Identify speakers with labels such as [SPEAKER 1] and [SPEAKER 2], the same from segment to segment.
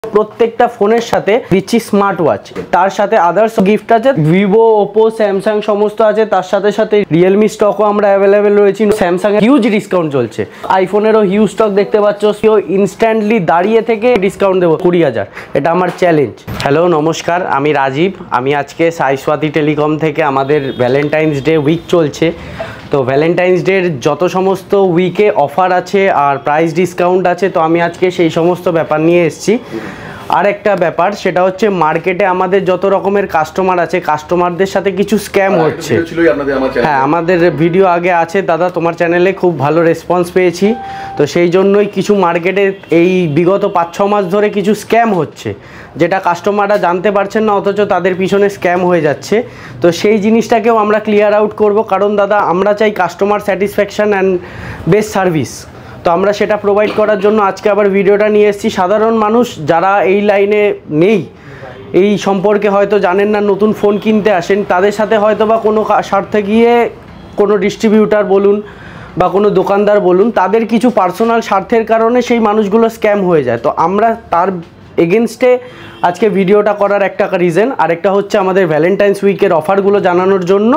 [SPEAKER 1] প্রত্যেকটা ফোনের সাথে দিচ্ছি স্মার্ট ওয়াচ, তার সাথে আদার্স গিফট আছে। ভিভো, ওপো, স্যামসাং সমস্ত আছে, তার সাথে সাথে রিয়েলমি স্টকও আমরা অ্যাভেলেবেল রয়েছি। স্যামসাং এর হিউজ ডিসকাউন্ট চলছে, আইফোনেরও হিউজ স্টক দেখতে পাচ্ছ। ইনস্ট্যান্টলি দাঁড়িয়ে থেকে ডিসকাউন্ট দেবো 20,000, এটা আমার চ্যালেঞ্জ। হ্যালো নমস্কার, আমি রাজীব। আমি আজকে সাই স্বাতি টেলিকম থেকে, আমাদের ভ্যালেন্টাইন্স ডে উইক চলছে, তো ভ্যালেন্টাইন্স ডের যত সমস্ত উইকে অফার আছে আর প্রাইস ডিসকাউন্ট আছে, তো আমি আজকে সেই সমস্ত ব্যাপার নিয়ে এসেছি। আর একটা ব্যাপার, সেটা হচ্ছে মার্কেটে আমাদের যত রকমের কাস্টমার আছে, কাস্টমারদের সাথে কিছু স্ক্যাম হচ্ছে। হ্যাঁ, আমাদের ভিডিও আগে আছে দাদা, তোমার চ্যানেলে খুব ভালো রেসপন্স পেয়েছি, তো সেই জন্যই কিছু মার্কেটে এই বিগত 5-6 মাস ধরে কিছু স্ক্যাম হচ্ছে, যেটা কাস্টমাররা জানতে পারছেন না, অথচ তাদের পিছনে স্ক্যাম হয়ে যাচ্ছে। তো সেই জিনিসটাকেও আমরা ক্লিয়ার আউট করব, কারণ দাদা আমরা চাই customer satisfaction and best service. তো আমরা সেটা প্রোভাইড করার জন্য আজকে আবার ভিডিওটা নিয়ে এসেছি। সাধারণ মানুষ যারা এই লাইনে নেই, এই সম্পর্কে হয়তো জানেন না, নতুন ফোন কিনতে আসেন, তাদের সাথে হয়তো বা কোনো স্বার্থে গিয়ে কোনো ডিস্ট্রিবিউটার বলুন বা কোনো দোকানদার বলুন, তাদের কিছু পার্সোনাল স্বার্থের কারণে সেই মানুষগুলো স্ক্যাম হয়ে যায়। তো আমরা তার এগেনস্টে আজকে ভিডিওটা করার একটা রিজন, আরেকটা হচ্ছে আমাদের ভ্যালেন্টাইন্স উইকের অফারগুলো জানানোর জন্য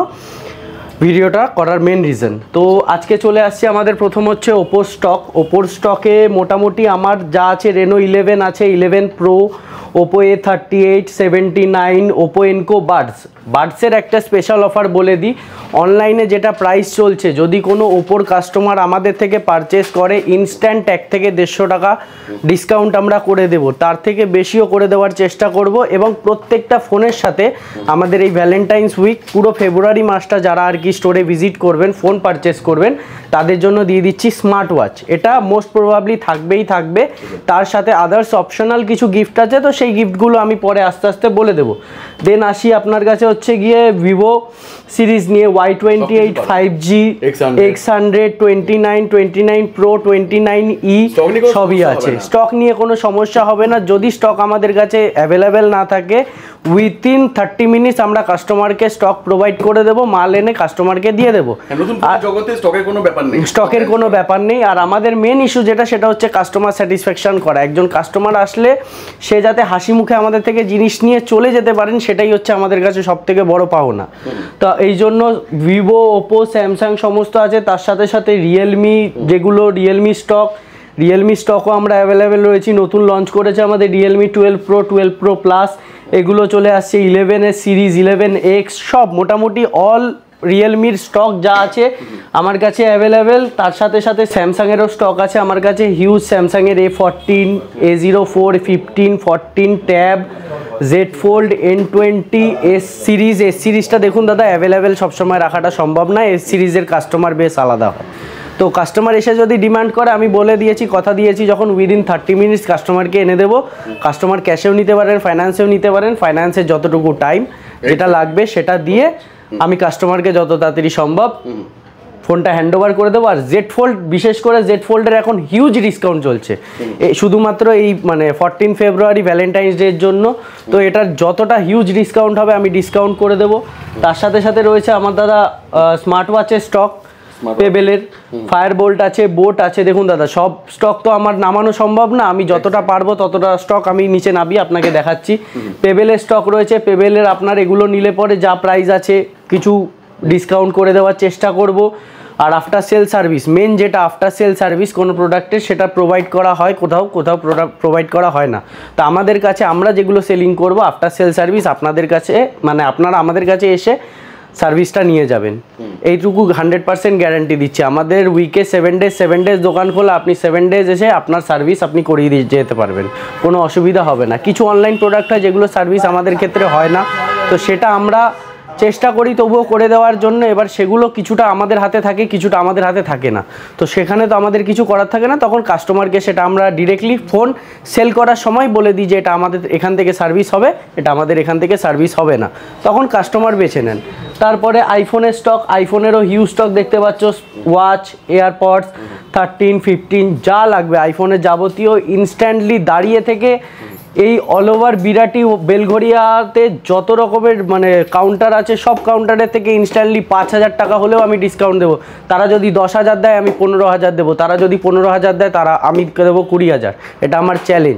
[SPEAKER 1] ভিডিওটা করার মেন রিজন। তো আজকে চলে আসছে আমাদের প্রথম হচ্ছে ওপোর স্টক। ওপোর স্টকে মোটামুটি আমার যা আছে, রেনো 11 আছে, 11 pro, Oppo A38, 79, Oppo Enco বাডসের একটা স্পেশাল অফার বলে দিই। অনলাইনে যেটা প্রাইস চলছে, যদি কোনো ওপোর কাস্টমার আমাদের থেকে পারচেস করে, ইনস্ট্যান্ট 1 থেকে 150 টাকা ডিসকাউন্ট আমরা করে দেব, তার থেকে বেশিও করে দেওয়ার চেষ্টা করব। এবং প্রত্যেকটা ফোনের সাথে আমাদের এই ভ্যালেন্টাইন্স উইক পুরো ফেব্রুয়ারি মাসটা যারা আর কি স্টোরে ভিজিট করবেন, ফোন পারচেস করবেন, তাদের জন্য দিয়ে দিচ্ছি স্মার্ট ওয়াচ। এটা মোস্ট প্রবাবলি থাকবে, তার সাথে আদার্স অপশনাল কিছু গিফট আছে, তো সেই গিফটগুলো আমি পরে আস্তে আস্তে বলে দেবো। দেন আসি আপনার কাছে হচ্ছে গিয়ে ভিভো সিরিজ নিয়ে, Y28 5G, X100, 29 Pro, 29E সবই আছে। স্টক নিয়ে কোনো সমস্যা হবে না। যদি স্টক আমাদের কাছে অ্যাভেলেবেল না থাকে, উইথিন 30 মিনিটস আমরা কাস্টমারকে স্টক প্রোভাইড করে দেবো, মাল এনে কাস্টমারকে দিয়ে দেবো। স্টকের কোনো ব্যাপার নেই। আর আমাদের মেন ইস্যু যেটা, সেটা হচ্ছে কাস্টমার স্যাটিসফ্যাকশন করা। একজন কাস্টমার আসলে সে যাতে হাসি মুখে আমাদের থেকে জিনিস নিয়ে চলে যেতে পারেন, সেটাই হচ্ছে আমাদের কাছে সব থেকে বড় পাওনা। তো এই জন্য ভিভো, ওপো, স্যামসাং সমস্ত আছে, তার সাথে সাথে রিয়েলমি, যেগুলো রিয়েলমি স্টকও আমরা অ্যাভেলেবেল রয়েছি। নতুন লঞ্চ করেছে আমাদের রিয়েলমি 12 প্রো, 12 প্রো প্লাস, এগুলো চলে আসছে। 11 সিরিজ, 11X, সব মোটামুটি অল রিয়েলমির স্টক যা আছে আমার কাছে অ্যাভেলেবেল। তার সাথে সাথে স্যামসাংয়েরও স্টক আছে আমার কাছে হিউজ। স্যামসাংয়ের A14, A04, 15, 14 tab, Z Fold, N20, S সিরিজটা দেখুন দাদা, অ্যাভেলেবেল সবসময় রাখাটা সম্ভব না, S সিরিজের কাস্টমার বেশ আলাদা হয়। তো কাস্টমার এসে যদি ডিমান্ড করে, আমি বলে দিয়েছি, কথা দিয়েছি, যখন উইদিন 30 মিনিটস কাস্টমারকে এনে দেবো। কাস্টমার ক্যাশেও নিতে পারেন, ফাইন্যান্সেও নিতে পারেন। ফাইন্যান্সের যতটুকু টাইম যেটা লাগবে সেটা দিয়ে আমি কাস্টমারকে যত তাড়াতাড়ি সম্ভব ফোনটা হ্যান্ডওভার করে দেবো। আর Z Fold, বিশেষ করে Z Fold-এর এখন হিউজ ডিসকাউন্ট চলছে, শুধুমাত্র এই 14 ফেব্রুয়ারি ভ্যালেন্টাইন্স ডের জন্য। তো এটার যতটা হিউজ ডিসকাউন্ট হবে আমি ডিসকাউন্ট করে দেবো। তার সাথে সাথে রয়েছে আমার দাদা স্মার্ট ওয়াচের স্টক, পেবেলের ফায়ারবোল্ট আছে, বোট আছে। দেখুন দাদা, সব স্টক তো আমার নামানো সম্ভব না, আমি যতটা পারবো ততটা স্টক আমি নিচে নামিয়ে আপনাকে দেখাচ্ছি। পেবেলের স্টক রয়েছে, পেবেলের আপনার এগুলো নিলে পরে যা প্রাইস আছে কিছু ডিসকাউন্ট করে দেওয়ার চেষ্টা করব। আর আফটার সেল সার্ভিস, মেন যেটা আফটার সেল সার্ভিস কোনো প্রোডাক্টের, সেটা প্রোভাইড করা হয়, কোথাও প্রোডাক্ট প্রোভাইড করা হয় না। তো আমাদের কাছে আমরা যেগুলো সেলিং করব আফটার সেল সার্ভিস, আপনাদের কাছে মানে আপনারা আমাদের কাছে এসে সার্ভিসটা নিয়ে যাবেন, এইটুকু 100% গ্যারান্টি দিচ্ছি। আমাদের উইকে 7 ডেজ দোকান খোলা, আপনি 7 ডেজ এসে আপনার সার্ভিস আপনি করিয়ে দিয়ে যেতে পারবেন, কোনো অসুবিধা হবে না। কিছু অনলাইন প্রোডাক্ট হয় যেগুলো সার্ভিস আমাদের ক্ষেত্রে হয় না, তো সেটা আমরা চেষ্টা করি তবুও করে দেওয়ার জন্য। এবার সেগুলো কিছুটা আমাদের হাতে থাকে, কিছুটা আমাদের হাতে থাকে না, তো সেখানে তো আমাদের কিছু করার থাকে না। তখন কাস্টমারকে সেটা আমরা ডিরেক্টলি ফোন সেল করার সময় বলে দিই যে এটা আমাদের এখান থেকে সার্ভিস হবে, এটা আমাদের এখান থেকে সার্ভিস হবে না, তখন কাস্টমার বেছে নেন। তারপরে আইফোনের স্টক, আইফোনেরও হিউজ স্টক দেখতে পাচ্ছ, ওয়াচ, এয়ারপডস 13, 15 যা লাগবে আইফোনের যাবতীয় ইনস্ট্যান্টলি দাঁড়িয়ে থেকে এই অল ওভার বিরাটি বেলঘরিয়াতে যত রকমের মানে কাউন্টার আছে, সব কাউন্টারের থেকে ইনস্ট্যান্টলি 5,000 টাকা হলেও আমি ডিসকাউন্ট দেবো। তারা যদি 10,000 দেয় আমি 15,000 দেবো, তারা যদি 15,000 দেয় তারা আমি দেবো 20,000। এটা আমার চ্যালেঞ্জ।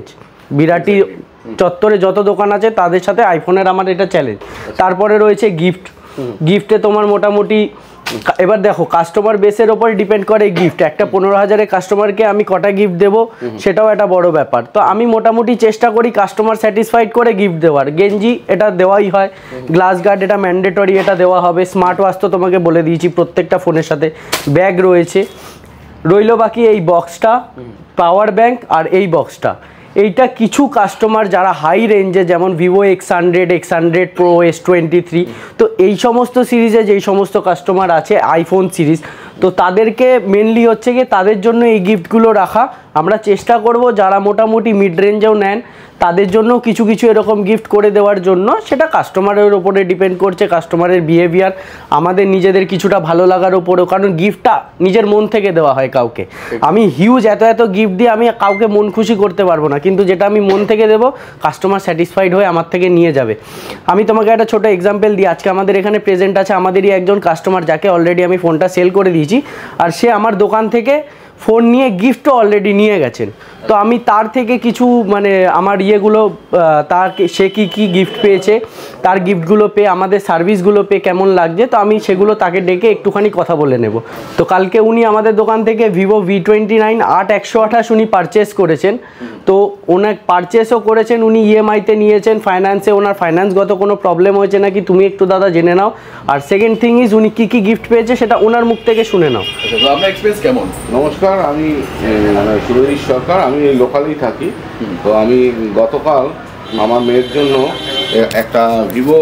[SPEAKER 1] বিরাটি চত্বরে যত দোকান আছে তাদের সাথে আইফোনের আমার এটা চ্যালেঞ্জ। তারপরে রয়েছে গিফট। গিফটে তোমার মোটামুটি এবার দেখো কাস্টমার বেসের ওপর ডিপেন্ড করে গিফট। একটা 15,000-এর কাস্টমারকে আমি কটা গিফট দেবো সেটাও একটা বড় ব্যাপার। তো আমি মোটামুটি চেষ্টা করি কাস্টমার স্যাটিসফাইড করে গিফট দেওয়ার। গেঞ্জি এটা দেওয়াই হয়, গ্লাস গার্ড এটা ম্যান্ডেটরি, এটা দেওয়া হবে। স্মার্ট ওয়াচ তো তোমাকে বলে দিয়েছি প্রত্যেকটা ফোনের সাথে, ব্যাগ রয়েছে। রইল বাকি এই বক্সটা, পাওয়ার ব্যাংক আর এই বক্সটা। এইটা কিছু কাস্টমার যারা হাই রেঞ্জে, যেমন ভিভো X100 Pro, S23, তো এই সমস্ত সিরিজে যেই সমস্ত কাস্টমার আছে আইফোন সিরিজ, তো তাদেরকে মেনলি হচ্ছে কি তাদের জন্য এই গিফটগুলো রাখা। আমরা চেষ্টা করব যারা মোটামুটি মিড রেঞ্জেও নেন তাদের জন্য কিছু কিছু এরকম গিফট করে দেওয়ার জন্য। সেটা কাস্টমারের ওপরে ডিপেন্ড করছে, কাস্টমারের বিহেভিয়ার, আমাদের নিজেদের কিছুটা ভালো লাগার ওপরেও। কারণ গিফটটা নিজের মন থেকে দেওয়া হয় কাউকে। আমি হিউজ এত গিফট দিয়ে আমি কাউকে মন খুশি করতে পারবো না, কিন্তু যেটা আমি মন থেকে দেবো কাস্টমার স্যাটিসফাইড হয়ে আমার থেকে নিয়ে যাবে। আমি তোমাকে একটা ছোটো এক্সাম্পল দিই। আজকে আমাদের এখানে প্রেজেন্ট আছে আমাদেরই একজন কাস্টমার, যাকে অলরেডি আমি ফোনটা সেল করে দিয়েছি, আর সে আমার দোকান থেকে ফোন নিয়ে গিফটও অলরেডি নিয়ে গেছেন। তো আমি তার থেকে কিছু মানে আমার ইয়েগুলো, তার সে কী গিফট পেয়েছে, তার গিফটগুলো পেয়ে আমাদের সার্ভিসগুলো পেয়ে কেমন লাগছে, তো আমি সেগুলো তাকে ডেকে একটুখানি কথা বলে নেব। তো কালকে উনি আমাদের দোকান থেকে ভিভো V29 8128 উনি পারচেস করেছেন। তো ওনার পারচেসও করেছেন, উনি ইএমআইতে নিয়েছেন, ফাইন্যান্সে ওনার ফাইন্যান্সগত কোনো প্রবলেম হয়েছে নাকি তুমি একটু দাদা জেনে নাও। আর সেকেন্ড থিং ইজ উনি কী গিফট পেয়েছে সেটা ওনার মুখ থেকে শুনে নাও।
[SPEAKER 2] আপনার এক্সপিরিয়েন্স কেমন?
[SPEAKER 3] নমস্কার, আমি সুরজিৎ সরকার, আমি এই লোকালেই থাকি। তো আমি গতকাল আমার মেয়ের জন্য একটা ভিভো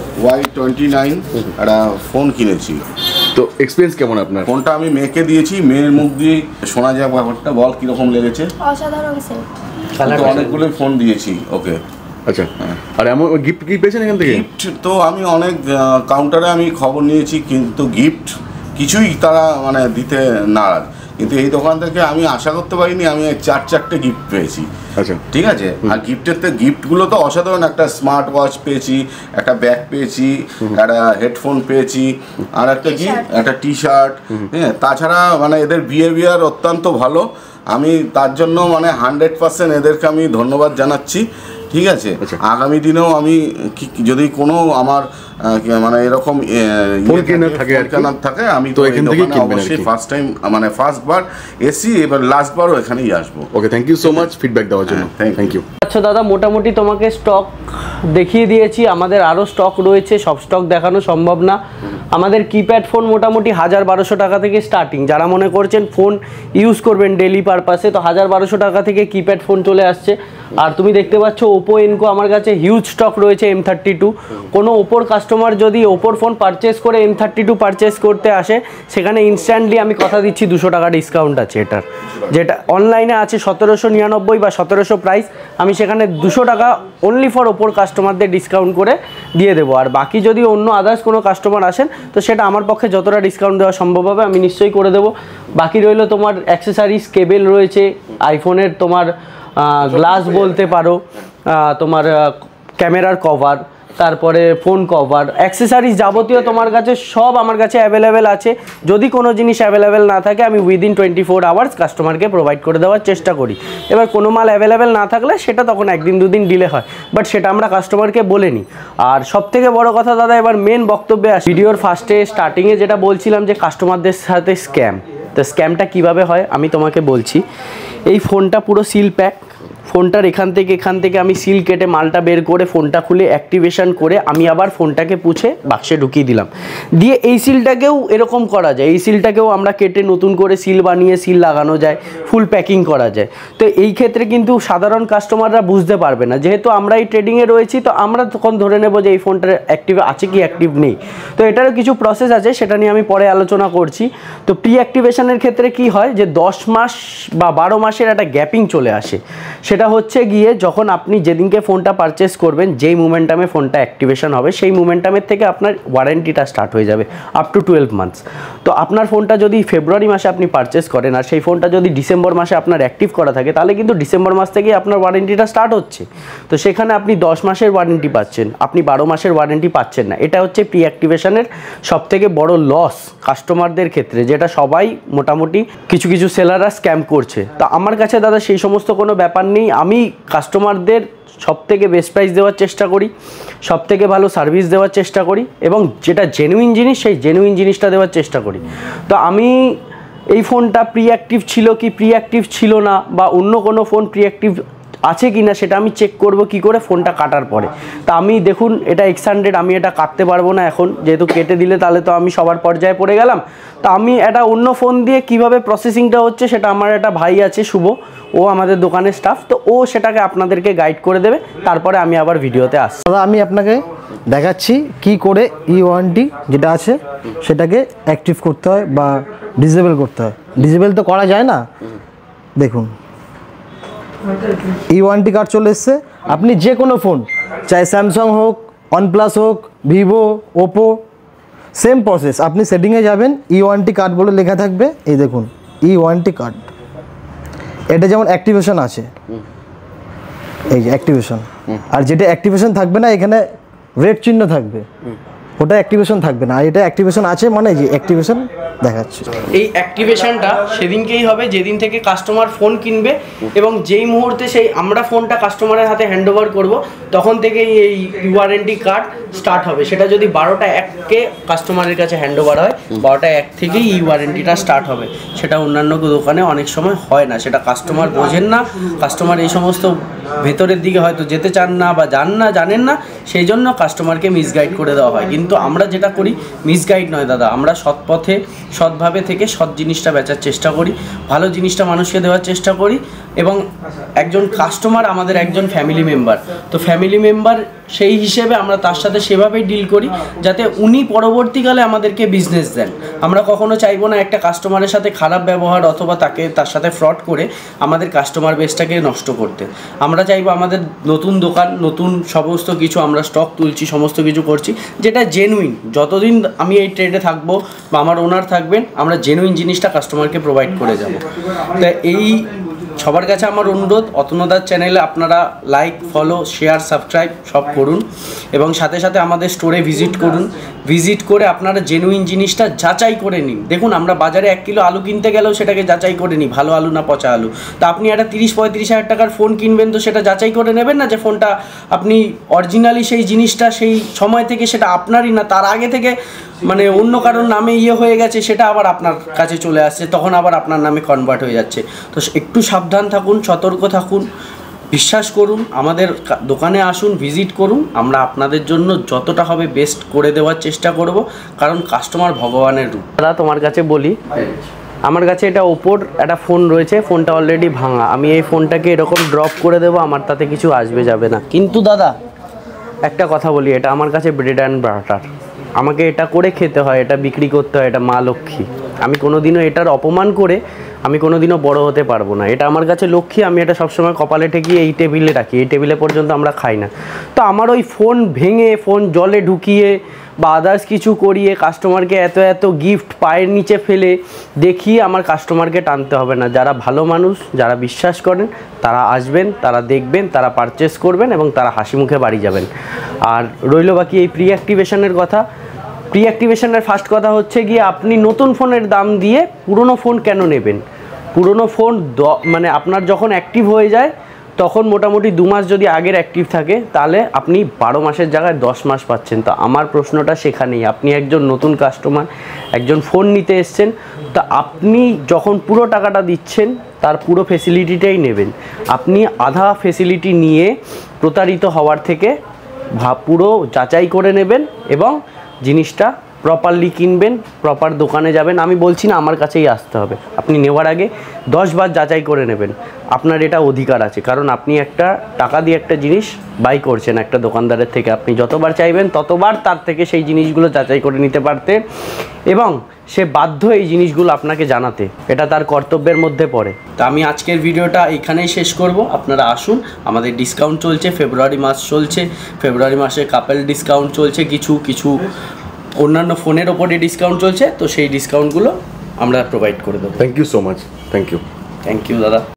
[SPEAKER 3] Y29 একটা ফোন কিনেছি।
[SPEAKER 2] তো এক্সপিরিয়েন্স কেমন আপনার?
[SPEAKER 3] ফোনটা আমি মেয়েকে দিয়েছি, মেয়ের মুখ দিয়ে শোনা যায় ব্যাপারটা। বল কীরকম লেগেছে?
[SPEAKER 4] অসাধারণ সেট।
[SPEAKER 3] অনেকগুলোই ফোন দিয়েছি ওকে।
[SPEAKER 2] আচ্ছা, আর এমন গিফট কি পেয়েছেন এখান থেকে?
[SPEAKER 3] গিফট তো আমি অনেক কাউন্টারে আমি খবর নিয়েছি, কিন্তু গিফট কিছুই তারা মানে দিতে নারাজ। কিন্তু এই দোকান থেকে আমি আশা করতে পারিনি আমি 4-4টে গিফট পেয়েছি।
[SPEAKER 2] আচ্ছা,
[SPEAKER 3] ঠিক আছে। আর গিফটগুলো তো অসাধারণ। একটা স্মার্ট ওয়াচ পেয়েছি, একটা ব্যাগ পেয়েছি, একটা হেডফোন পেয়েছি, আর একটা কি একটা টি শার্ট। হ্যাঁ, তাছাড়া মানে এদের বিহেভিয়ার অত্যন্ত ভালো। আমি তার জন্য মানে 100% এদেরকে আমি ধন্যবাদ জানাচ্ছি। ঠিক আছে। আগামী দিনেও আমি যদি কোনো আমার মানে এরকম কেনার থাকে আমি তো এখান থেকে অবশ্যই ফার্স্ট টাইম মানে ফার্স্টবার এসি, এবার লাস্টবারও এখানেই আসবো।
[SPEAKER 2] Okay, thank you so much feedback দেওয়ার জন্য। Thank you.
[SPEAKER 1] আচ্ছা দাদা, মোটামুটি তোমাকে স্টক দেখিয়ে দিয়েছি। আমাদের আরও স্টক রয়েছে, সব স্টক দেখানো সম্ভব না। আমাদের কিপ্যাড ফোন মোটামুটি 1,000-1,200 টাকা থেকে স্টার্টিং। যারা মনে করছেন ফোন ইউজ করবেন ডেলি পারপাসে, তো 1,000-1,200 টাকা থেকে কিপ্যাড ফোন চলে আসছে। আর তুমি দেখতে পাচ্ছ ওপো এনকো আমার কাছে হিউজ স্টক রয়েছে M32। কোনো ওপোর কাস্টমার যদি ওপোর ফোন পারচেস করে M32 পারচেস করতে আসে, সেখানে ইনস্ট্যান্টলি আমি কথা দিচ্ছি 200 টাকা ডিসকাউন্ট আছে এটার। যেটা অনলাইনে আছে 1799 বা 1700 প্রাইস, আমি সেখানে 200 টাকা অনলি ফর ওপোর কাস্টমারদের ডিসকাউন্ট করে দিয়ে দেবো। আর বাকি যদি অন্য আদার্স কোনো কাস্টমার আসেন, তো সেটা আমার পক্ষে যতটা ডিসকাউন্ট দেওয়া সম্ভব হবে আমি নিশ্চয়ই করে দেবো। বাকি রইল তোমার অ্যাক্সেসারিজ, কেবেল রয়েছে, আইফোনের তোমার গ্লাস বলতে পারো, তোমার ক্যামেরার কভার, তারপরে ফোন কভার, অ্যাক্সেসারিজ যাবতীয় তোমার কাছে সব আমার কাছে অ্যাভেলেবেল আছে। যদি কোনো জিনিস অ্যাভেলেবেল না থাকে আমি উইদিন 24 আওয়ার্স কাস্টমারকে প্রোভাইড করে দেওয়ার চেষ্টা করি। এবার কোনো মাল অ্যাভেলেবেল না থাকলে সেটা তখন 1-2 দিন ডিলে হয়, বাট সেটা আমরা কাস্টমারকে বলে নিই। আর সবথেকে বড় কথা দাদা, এবার মেন বক্তব্যে আসি। ভিডিওর ফার্স্টে স্টার্টিংয়ে যেটা বলছিলাম যে কাস্টমারদের সাথে স্ক্যাম, তো স্ক্যামটা কীভাবে হয় আমি তোমাকে বলছি। এই ফোনটা পুরো সিল প্যাক। ফোনটার এখান থেকে আমি সিল কেটে মালটা বের করে ফোনটা খুলে অ্যাক্টিভেশন করে আমি আবার ফোনটাকে পুছে বাক্সে ঢুকিয়ে দিলাম। দিয়ে এই সিলটাকেও এরকম করা যায়, এই সিলটাকেও আমরা কেটে নতুন করে সিল বানিয়ে সিল লাগানো যায়, ফুল প্যাকিং করা যায়। তো এই ক্ষেত্রে কিন্তু সাধারণ কাস্টমাররা বুঝতে পারবে না, যেহেতু আমরা এই ট্রেডিংয়ে রয়েছি, তো আমরা তখন ধরে নেব যে এই ফোনটার অ্যাক্টিভ আছে কি অ্যাক্টিভ নেই। তো এটারও কিছু প্রসেস আছে, সেটা নিয়ে আমি পরে আলোচনা করছি। তো প্রি অ্যাক্টিভেশনের ক্ষেত্রে কি হয় যে 10 মাস বা 12 মাসের একটা গ্যাপিং চলে আসে। সেটা হচ্ছে গিয়ে যখন আপনি যেদিনকে ফোনটা পারচেস করবেন, যেই মোমেন্টামে ফোনটা অ্যাক্টিভেশন হবে সেই মোমেন্টামের থেকে আপনার ওয়ারেন্টিটা স্টার্ট হয়ে যাবে আপ টু 12 মান্থস। তো আপনার ফোনটা যদি ফেব্রুয়ারি মাসে আপনি পারচেস করেন আর সেই ফোনটা যদি ডিসেম্বর মাসে আপনার অ্যাক্টিভ করা থাকে, তাহলে কিন্তু ডিসেম্বর মাস থেকেই আপনার ওয়ারেন্টিটা স্টার্ট হচ্ছে। তো সেখানে আপনি 10 মাসের ওয়ারেন্টি পাচ্ছেন, আপনি 12 মাসের ওয়ারেন্টি পাচ্ছেন না। এটা হচ্ছে প্রি অ্যাক্টিভেশনের সবথেকে বড় লস কাস্টমারদের ক্ষেত্রে, যেটা সবাই মোটামুটি কিছু সেলাররা স্ক্যাম করছে। তো আমার কাছে দাদা সেই সমস্ত কোনো ব্যাপার নেই। নেই। আমি কাস্টমারদের সবথেকে বেস্ট প্রাইস দেওয়ার চেষ্টা করি, সবথেকে ভালো সার্ভিস দেওয়ার চেষ্টা করি, এবং যেটা জেনুইন জিনিস সেই জেনুইন জিনিসটা দেওয়ার চেষ্টা করি। তো আমি এই ফোনটা প্রি অ্যাক্টিভ ছিল কি প্রি অ্যাক্টিভ ছিল না, বা অন্য কোনো ফোন প্রি অ্যাক্টিভ আছে কি না সেটা আমি চেক করব কি করে, ফোনটা কাটার পরে। তা আমি দেখুন এটা X100, আমি এটা কাটতে পারবো না এখন, যেহেতু কেটে দিলে তাহলে তো আমি সবার পর্যায়ে পড়ে গেলাম। তা আমি এটা অন্য ফোন দিয়ে কিভাবে প্রসেসিংটা হচ্ছে সেটা আমার একটা ভাই আছে শুভ, ও আমাদের দোকানের স্টাফ, তো ও সেটাকে আপনাদেরকে গাইড করে দেবে, তারপরে আমি আবার ভিডিওতে আসছি।
[SPEAKER 4] দাদা আমি আপনাকে দেখাচ্ছি কি করে E1T যেটা আছে সেটাকে অ্যাক্টিভ করতে হয় বা ডিসেবল করতে হয়। ডিসেবল তো করা যায় না, দেখুন E1T কার্ড চলে এসছে। আপনি যে কোনো ফোন, চাই স্যামসাং হোক, ওয়ানপ্লাস হোক, ভিভো, ওপো, সেম প্রসেস। আপনি সেটিংয়ে যাবেন, E1T কার্ড বলে লেখা থাকবে, এই দেখুন E1T কার্ড। এটা যেমন অ্যাক্টিভেশন আছে, এই যে অ্যাক্টিভেশন, আর যেটা অ্যাক্টিভেশন থাকবে না এখানে রেড চিহ্ন থাকবে, ওটা অ্যাক্টিভেশন থাকবে না। আর এটা অ্যাক্টিভেশন আছে মানে যে অ্যাক্টিভেশন দেখাচ্ছে।
[SPEAKER 1] এই অ্যাক্টিভেশনটা সেদিনকেই হবে যেদিন থেকে কাস্টমার ফোন কিনবে, এবং যেই মুহূর্তে সেই আমরা ফোনটা কাস্টমারের হাতে হ্যান্ড ওভার করবো তখন থেকেই এই ওয়ারেন্টি কার্ড স্টার্ট হবে। সেটা যদি 12টা 1-কে কাস্টমারের কাছে হ্যান্ড ওভার হয়, 12টা 1 থেকেই এই ওয়ারেন্টিটা স্টার্ট হবে। সেটা অন্যান্য দোকানে অনেক সময় হয় না, সেটা কাস্টমার বোঝেন না, কাস্টমার এই সমস্ত ভেতরের দিকে হয়তো যেতে চান না বা জানেন না, সেই জন্য কাস্টমারকে মিসগাইড করে দেওয়া হয়। কিন্তু আমরা যেটা করি মিসগাইড নয় দাদা, আমরা সৎ পথে সৎভাবে থেকে সৎ জিনিসটা বেচার চেষ্টা করি, ভালো জিনিসটা মানুষকে দেওয়ার চেষ্টা করি, এবং একজন কাস্টমার আমাদের একজন ফ্যামিলি মেম্বার, তো ফ্যামিলি মেম্বার সেই হিসেবে আমরা তার সাথে সেভাবেই ডিল করি যাতে উনি পরবর্তীকালে আমাদেরকে বিজনেস দেন। আমরা কখনো চাইবো না একটা কাস্টমারের সাথে খারাপ ব্যবহার অথবা তার সাথে ফ্রড করে আমাদের কাস্টমার বেসটাকে নষ্ট করতে। আমরা চাইবো আমাদের নতুন দোকান, নতুন সমস্ত কিছু আমরা স্টক তুলছি, সমস্ত কিছু করছি যেটা জেনুইন। যতদিন আমি এই ট্রেডে থাকবো বা আমার ওনার থাকবেন, আমরা জেনুইন জিনিসটা কাস্টমারকে প্রোভাইড করে যাব। তাই এই সবার কাছে আমার অনুরোধ, অতনুদার চ্যানেলে আপনারা লাইক, ফলো, শেয়ার, সাবস্ক্রাইব সব করুন, এবং সাথে সাথে আমাদের স্টোরে ভিজিট করুন। ভিজিট করে আপনারা জেনুইন জিনিসটা যাচাই করে নিন। দেখুন আমরা বাজারে 1 কিলো আলু কিনতে গেলেও সেটাকে যাচাই করে নিই, ভালো আলু না পচা আলু। তা আপনি একটা 30-35 হাজার টাকার ফোন কিনবেন, তো সেটা যাচাই করে নেবেন না যে ফোনটা আপনি অরিজিনালি সেই জিনিসটা সেই সময় থেকে সেটা আপনারই না, তার আগে থেকে মানে অন্য কারোর নামে হয়ে গেছে, সেটা আবার আপনার কাছে চলে আসছে, তখন আবার আপনার নামে কনভার্ট হয়ে যাচ্ছে। তো একটু সাবধান থাকুন, সতর্ক থাকুন, বিশ্বাস করুন, আমাদের দোকানে আসুন, ভিজিট করুন, আমরা আপনাদের জন্য যতটা হবে বেস্ট করে দেওয়ার চেষ্টা করব, কারণ কাস্টমার ভগবানের রূপ। দাদা তোমার কাছে বলি, আমার কাছে এটা ওপোর একটা ফোন রয়েছে, ফোনটা অলরেডি ভাঙা, আমি এই ফোনটাকে এরকম ড্রপ করে দেবো, আমার তাতে কিছু আসবে যাবে না। কিন্তু দাদা একটা কথা বলি, এটা আমার কাছে ব্রেড অ্যান্ড বাটার, আমাকে এটা করে খেতে হয়, এটা বিক্রি করতে হয়, এটা মা লক্ষ্মী। আমি কোনোদিনও এটার অপমান করে আমি কোনোদিনও বড় হতে পারবো না। এটা আমার কাছে লক্ষ্মী, আমি এটা সবসময় কপালে ঠেকিয়ে এই টেবিলে রাখি, এই টেবিলে পর্যন্ত আমরা খাই না। তো আমার ওই ফোন ভেঙে, ফোন জলে ঢুকিয়ে বা আদার্স কিছু করিয়ে কাস্টমারকে এত গিফট পায়ের নিচে ফেলে দেখিয়ে আমার কাস্টমারকে টানতে হবে না। যারা ভালো মানুষ, যারা বিশ্বাস করেন, তারা আসবেন, তারা দেখবেন, তারা পারচেস করবেন এবং তারা হাসি মুখে বাড়ি যাবেন। আর রইল বাকি এই প্রি অ্যাক্টিভেশনের কথা। প্রি অ্যাক্টিভেশনের ফার্স্ট কথা হচ্ছে গিয়ে আপনি নতুন ফোনের দাম দিয়ে পুরনো ফোন কেন নেবেন? পুরনো ফোন মানে আপনার যখন অ্যাক্টিভ হয়ে যায় তখন মোটামুটি 2 মাস যদি আগের অ্যাক্টিভ থাকে তাহলে আপনি 12 মাসের জায়গায় 10 মাস পাচ্ছেন। তো আমার প্রশ্নটা সেখানেই, আপনি একজন নতুন কাস্টমার, একজন ফোন নিতে এসছেন, তো আপনি যখন পুরো টাকাটা দিচ্ছেন তার পুরো ফেসিলিটিটাই নেবেন। আপনি আধা ফেসিলিটি নিয়ে প্রতারিত হওয়ার থেকে পুরো যাচাই করে নেবেন এবং জিনিসটা প্রপারলি কিনবেন, প্রপার দোকানে যাবেন। আমি বলছি না আমার কাছেই আসতে হবে, আপনি নেওয়ার আগে 10 বার যাচাই করে নেবেন। আপনার এটা অধিকার আছে, কারণ আপনি একটা টাকা দিয়ে একটা জিনিস বাই করছেন একটা দোকানদারের থেকে, আপনি যতবার চাইবেন ততবার তার থেকে সেই জিনিসগুলো যাচাই করে নিতে পারতেন এবং সে বাধ্য এই জিনিসগুলো আপনাকে জানাতে, এটা তার কর্তব্যের মধ্যে পড়ে। তো আমি আজকের ভিডিওটা এখানেই শেষ করব। আপনারা আসুন, আমাদের ডিসকাউন্ট চলছে, ফেব্রুয়ারি মাস চলছে, ফেব্রুয়ারি মাসে কাপেল ডিসকাউন্ট চলছে, কিছু অন্যান্য ফোনের ওপরে ডিসকাউন্ট চলছে, তো সেই ডিসকাউন্টগুলো আমরা প্রোভাইড করে দেবো।
[SPEAKER 2] Thank you so much. Thank you
[SPEAKER 1] দাদা।